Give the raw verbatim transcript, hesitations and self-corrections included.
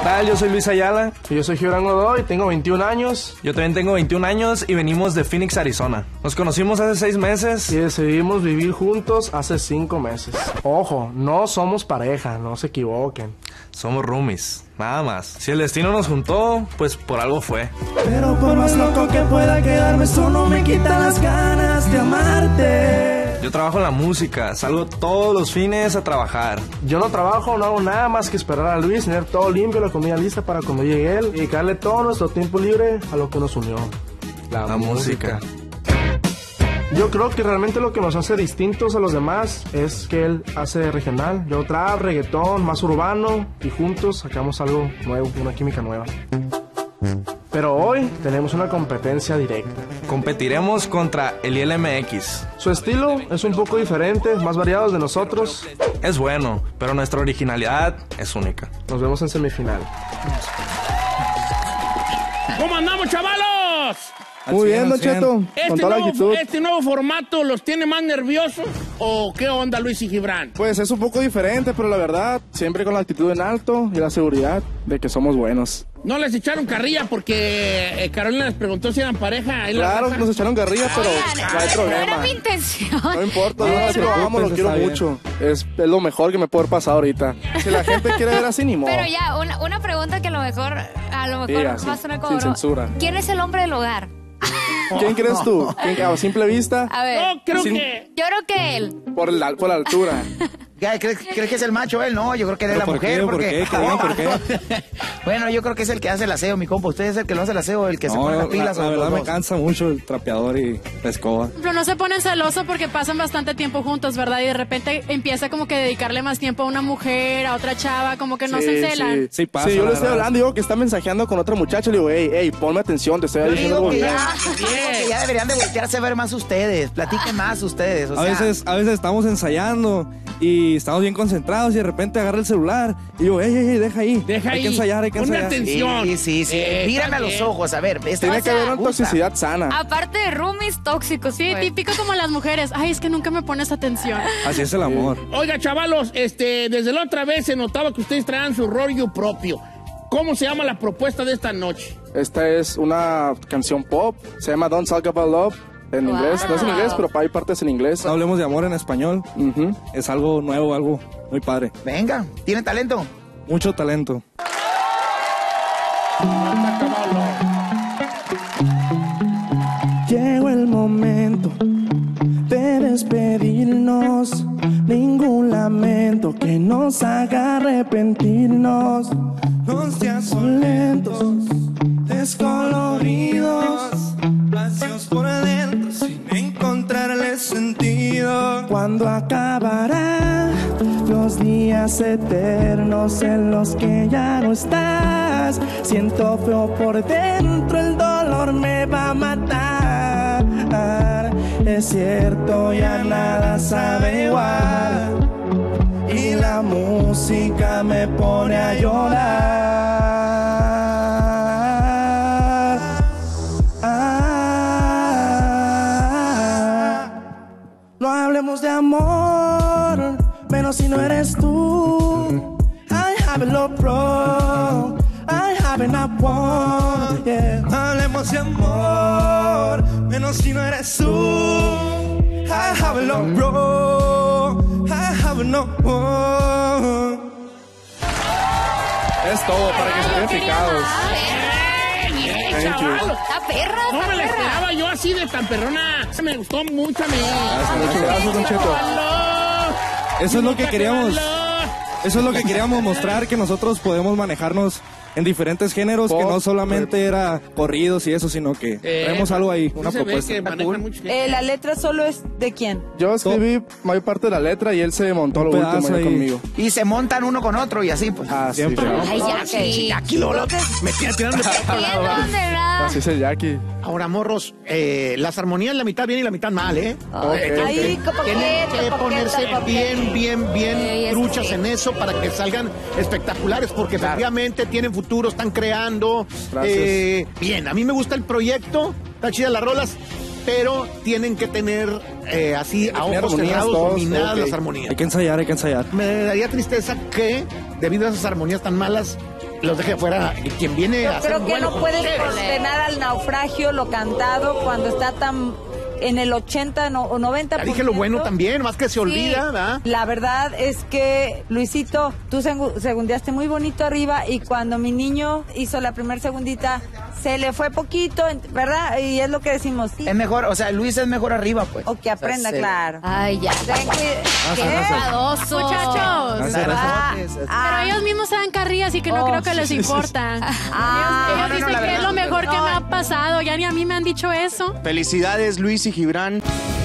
tal? Yo soy Luis Ayala. Y yo soy Gibran Godoy, tengo veintiún años. Yo también tengo veintiún años y venimos de Phoenix, Arizona. Nos conocimos hace seis meses. Y decidimos vivir juntos hace cinco meses. Ojo, no somos pareja, no se equivoquen. Somos roomies, nada más. Si el destino nos juntó, pues por algo fue. Pero por más loco que pueda quedarme, eso no me quita las ganas de amarte. Yo trabajo en la música, salgo todos los fines a trabajar. Yo no trabajo, no hago nada más que esperar a Luis, tener todo limpio, la comida lista para cuando llegue él y dedicarle todo nuestro tiempo libre a lo que nos unió, la, la música. música. Yo creo que realmente lo que nos hace distintos a los demás es que él hace regional, yo trap, reggaetón, más urbano, y juntos sacamos algo nuevo, una química nueva. Pero hoy tenemos una competencia directa. Competiremos contra el I L M X. Su estilo es un poco diferente, más variado de nosotros. Es bueno, pero nuestra originalidad es única. Nos vemos en semifinal. ¿Cómo andamos, chavalos? Muy bien, Don Cheto. Este, con toda la nuevo, actitud. ¿Este nuevo formato los tiene más nerviosos? ¿O qué onda, Luis y Gibran? Pues es un poco diferente, pero la verdad, siempre con la actitud en alto y la seguridad de que somos buenos. ¿No les echaron carrilla porque eh, Carolina les preguntó si eran pareja? Claro, nos echaron carrilla, pero Oigan, no hay problema. No era mi intención. No importa, no, lo amo, lo quiero mucho. Es, es lo mejor que me puede pasar ahorita. Si la gente quiere ver así, ni modo. Pero ya, una, una pregunta que a lo mejor, a lo mejor Diga, va a sonar como sin broma. censura. ¿Quién es el hombre del hogar? ¿Quién crees tú? ¿Quién, a simple vista? A ver. No, creo Sin- que... Yo creo que él. Por la, por la altura. ¿Crees, ¿Crees que es el macho él? No, yo creo que él es la ¿Por mujer. qué? ¿Por porque... qué? ¿Qué digan por qué? Bueno, yo creo que es el que hace el aseo, mi compa. Usted es el que lo hace el aseo, el que se No, pone las la, pilas. la o verdad los me dos. cansa mucho el trapeador y la escoba. Pero no se ponen celosos porque pasan bastante tiempo juntos, ¿verdad? Y de repente empieza como que dedicarle más tiempo a una mujer, a otra chava, como que no se encelan. Sí, Sí pasa, Sí, yo la le estoy verdad. hablando, digo que está mensajeando con otra muchacha. Le digo, hey, hey, ponme atención, te estoy Yo diciendo digo algo que bien. ya, yo digo que ya deberían de voltearse a ver más ustedes. Platiquen más ustedes. O A sea, veces, a veces estamos ensayando y estamos bien concentrados y de repente agarra el celular y yo, ey, ey, ey, deja ahí. Deja hay ahí. que ensayar, hay que Ponme ensayar. atención. Sí, sí, sí. Eh, Mírame está a los bien. ojos, a ver. Esto Tiene o que sea, haber una gusta. toxicidad sana. Aparte de roomies tóxicos. Sí, pues. típico como las mujeres. Ay, es que nunca me pones atención. Así es el amor. Oiga, chavalos, este, desde la otra vez se notaba que ustedes traían su rollo propio. ¿Cómo se llama la propuesta de esta noche? Esta es una canción pop, se llama Don't Talk About Love. En Wow. inglés, no es en inglés, pero hay partes en inglés. No hablemos de amor en español. Ujú. Es algo nuevo, algo muy padre. Venga, ¿tiene talento? Mucho talento. Llegó el momento de despedirnos. Ningún lamento que nos haga arrepentirnos. No seas lentos, descoloridos, vacíos por dentro sin encontrarle sentido. Cuando acabarán los días eternos en los que ya no estás, siento feo por dentro, el dolor me va a matar. Es cierto, ya nada sabe igual y la música me pone a llorar. Ah, no hablemos de amor, menos si no eres tú. I haven't loved wrong, I haven't not one, yeah. Hablemos de amor, menos si no eres tú. I haven't loved wrong, I haven't not one. Es todo para que se queden picados. ¡Bien, Thank you. chavalos! Está perra, No está me la perra. esperaba yo así de tan perrona. Me gustó mucho a mí. Muchas gracias, Don Cheto. Eso es lo que queríamos. Eso es lo que queríamos mostrar, que nosotros podemos manejarnos en diferentes géneros, que no solamente era corridos y eso, sino que traemos algo ahí, una propuesta. Eh, ¿La letra solo es de quién? Yo escribí mayor parte de la letra y él se montó lo Un último pedazo ahí ahí. conmigo. Y se montan uno con otro y así, pues. Ah, sí, Siempre. claro. Ay, Jackie. Aquí lo me tiene tirando. Entiendo de nada. Así es el Jackie. Ahora, morros, eh, las armonías la mitad bien y la mitad mal, ¿eh? Ok, Ahí, ok. Tienen que ponerse bien, bien, bien Ey, es truchas que- en eso para que salgan espectaculares, porque efectivamente tienen futuro, están creando. Gracias. Eh, bien, a mí me gusta el proyecto, está chida las rolas, pero tienen que tener eh, así a tener ojos armonías cerrados todos, dominadas ok. las armonías. Hay que ensayar, hay que ensayar. Me daría tristeza que, debido a esas armonías tan malas, los deje fuera quien viene Yo a hacer creo un que vuelo no con puedes ustedes. condenar al naufragio, lo cantado, cuando está tan en el ochenta no- o noventa por ciento. Ya dije lo bueno también, más que se olvida, ¿verdad? La verdad es que, Luisito, tú segu- segundeaste muy bonito arriba y cuando mi niño hizo la primer segundita, se le fue poquito, ¿verdad? Y es lo que decimos. Sí. Es mejor, o sea, Luis es mejor arriba, pues. O que aprenda, O sea, se- claro. Ay, ya. Ten cuida- ¡Qué ¿Qué? enfadoso! Muchachos. Hacer eso. Ah, Pero ah, ellos mismos se dan carrilla, así que no Oh, creo que sí, les sí, sí, importa. ah, Ellos no, no, dicen la que es verdad, lo mejor que no. me ha pasado. Ya ni a mí me han dicho eso. Felicidades, Luis y Gibran.